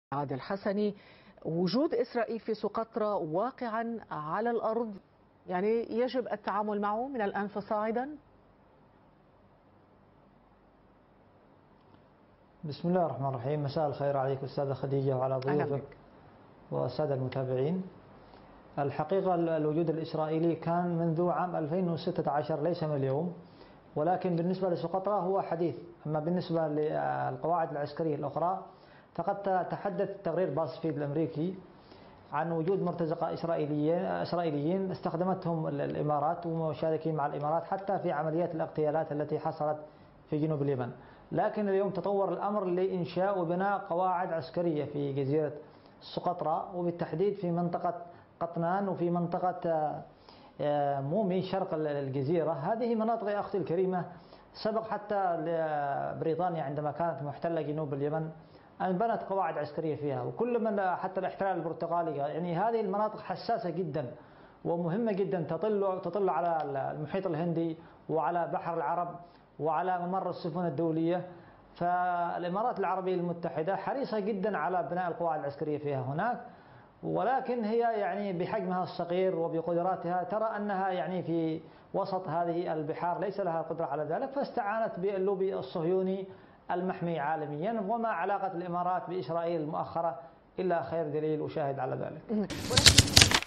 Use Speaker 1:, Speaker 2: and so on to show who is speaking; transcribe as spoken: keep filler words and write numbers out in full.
Speaker 1: عادل حسني، وجود إسرائيل في سقطرى واقعا على الأرض، يعني يجب التعامل معه من الآن فصاعدا.
Speaker 2: بسم الله الرحمن الرحيم. مساء الخير عليك أستاذة خديجة وعلى ضيوفك والسادة المتابعين. الحقيقة الوجود الإسرائيلي كان منذ عام ألفين وستة عشر، ليس من اليوم، ولكن بالنسبة لسقطرى هو حديث. أما بالنسبة للقواعد العسكرية الأخرى فقد تحدث تقرير بازفيد الأمريكي عن وجود مرتزقة إسرائيليين إسرائيليين استخدمتهم الإمارات ومشاركين مع الإمارات حتى في عمليات الاغتيالات التي حصلت في جنوب اليمن. لكن اليوم تطور الأمر لإنشاء وبناء قواعد عسكرية في جزيرة سقطرى، وبالتحديد في منطقة قطنان وفي منطقة مومي شرق الجزيرة. هذه مناطق يا أختي الكريمة سبق حتى بريطانيا عندما كانت محتلة جنوب اليمن أن بنت قواعد عسكرية فيها، وكل من حتى الاحتلال البرتغالي. يعني هذه المناطق حساسة جدا ومهمة جدا، تطل تطل على المحيط الهندي وعلى بحر العرب وعلى ممر السفن الدولية. فالإمارات العربية المتحدة حريصة جدا على بناء القواعد العسكرية فيها هناك، ولكن هي يعني بحجمها الصغير وبقدراتها ترى أنها يعني في وسط هذه البحار ليس لها قدرة على ذلك، فاستعانت باللوبي الصهيوني المحمي عالميا. وما علاقة الإمارات بإسرائيل المؤخرة إلا خير دليل وشاهد على ذلك.